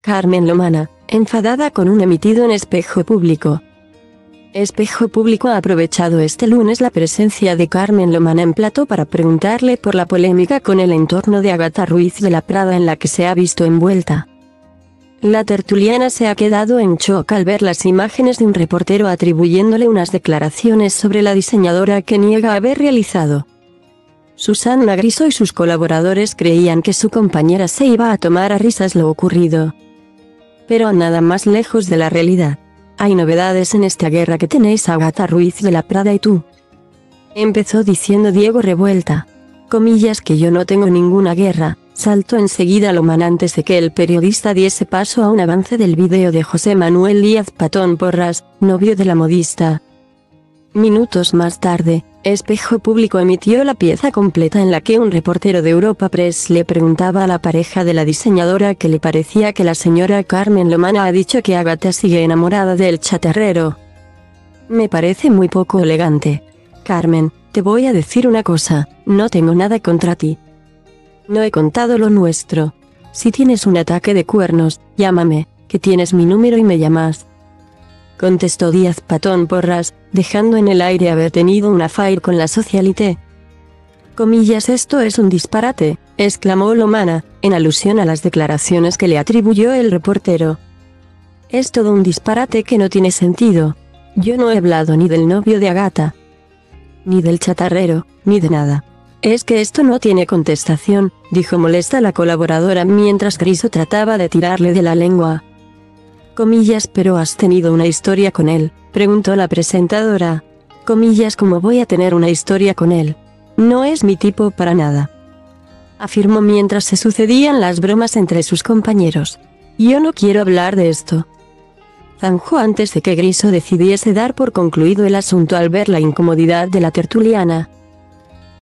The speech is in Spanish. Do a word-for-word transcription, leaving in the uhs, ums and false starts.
Carmen Lomana, enfadada con un emitido en Espejo Público. Espejo Público ha aprovechado este lunes la presencia de Carmen Lomana en plató para preguntarle por la polémica con el entorno de Ágata Ruiz de la Prada en la que se ha visto envuelta. La tertuliana se ha quedado en shock al ver las imágenes de un reportero atribuyéndole unas declaraciones sobre la diseñadora que niega haber realizado. Susana Griso y sus colaboradores creían que su compañera se iba a tomar a risas lo ocurrido. Pero nada más lejos de la realidad. Hay novedades en esta guerra que tenéis Ágata Ruiz de la Prada y tú. Empezó diciendo Diego Revuelta. Comillas que yo no tengo ninguna guerra, saltó enseguida Lomana antes de que el periodista diese paso a un avance del video de José Manuel Díaz Patón Porras, novio de la modista. Minutos más tarde, Espejo Público emitió la pieza completa en la que un reportero de Europa Press le preguntaba a la pareja de la diseñadora que le parecía que la señora Carmen Lomana ha dicho que Ágata sigue enamorada del chatarrero. Me parece muy poco elegante. Carmen, te voy a decir una cosa, no tengo nada contra ti. No he contado lo nuestro. Si tienes un ataque de cuernos, llámame, que tienes mi número y me llamas. Contestó Díaz Patón Porras, dejando en el aire haber tenido un affair con la socialité. Comillas esto es un disparate, exclamó Lomana, en alusión a las declaraciones que le atribuyó el reportero. Es todo un disparate que no tiene sentido. Yo no he hablado ni del novio de Ágata, ni del chatarrero, ni de nada. Es que esto no tiene contestación, dijo molesta la colaboradora mientras Griso trataba de tirarle de la lengua. Comillas pero has tenido una historia con él, preguntó la presentadora. Comillas ¿cómo voy a tener una historia con él? No es mi tipo para nada. Afirmó mientras se sucedían las bromas entre sus compañeros. Yo no quiero hablar de esto. Zanjó antes de que Griso decidiese dar por concluido el asunto al ver la incomodidad de la tertuliana.